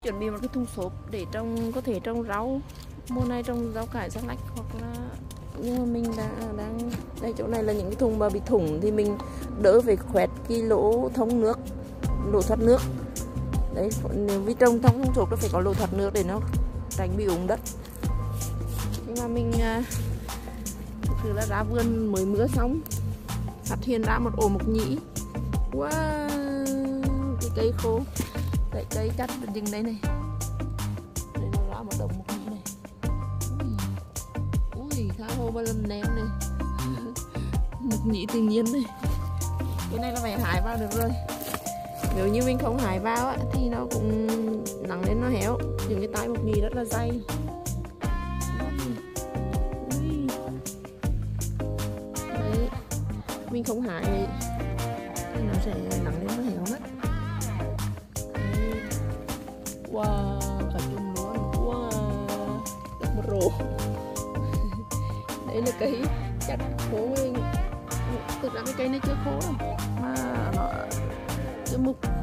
Chuẩn bị một cái thùng xốp để trồng, có thể trồng rau. Mùa này trồng rau cải xà lách hoặc là, nhưng mà mình đang đây, chỗ này là những cái thùng mà bị thủng thì mình đỡ phải khoét cái lỗ thông nước, lỗ thoát nước. Đấy, nếu vì trồng trong thùng xốp nó phải có lỗ thoát nước để nó tránh bị úng đất. Nhưng mà mình thực sự là ra vườn mới mưa xong, phát hiện ra một ổ mộc nhĩ. Wow, cái cây khô, cái cây cắt dừng đây này. Đây nó ra một đống mộc nhĩ này. Ui, tha hồ ba lần ném này. Mộc nhĩ tự nhiên này. Cái này là phải hái vào được rồi. Nếu như mình không hái vào á, thì nó cũng nắng lên nó héo. Những cái tay mộc nhĩ rất là dày. Đấy, mình không hái thì nó sẽ nắng lên nó héo mất. Wow, cả chùm luôn. Wow, được một rổ. Đây là cây chặt khô mình. Thực ra cái cây này chưa khô đâu, mà nó chưa mục.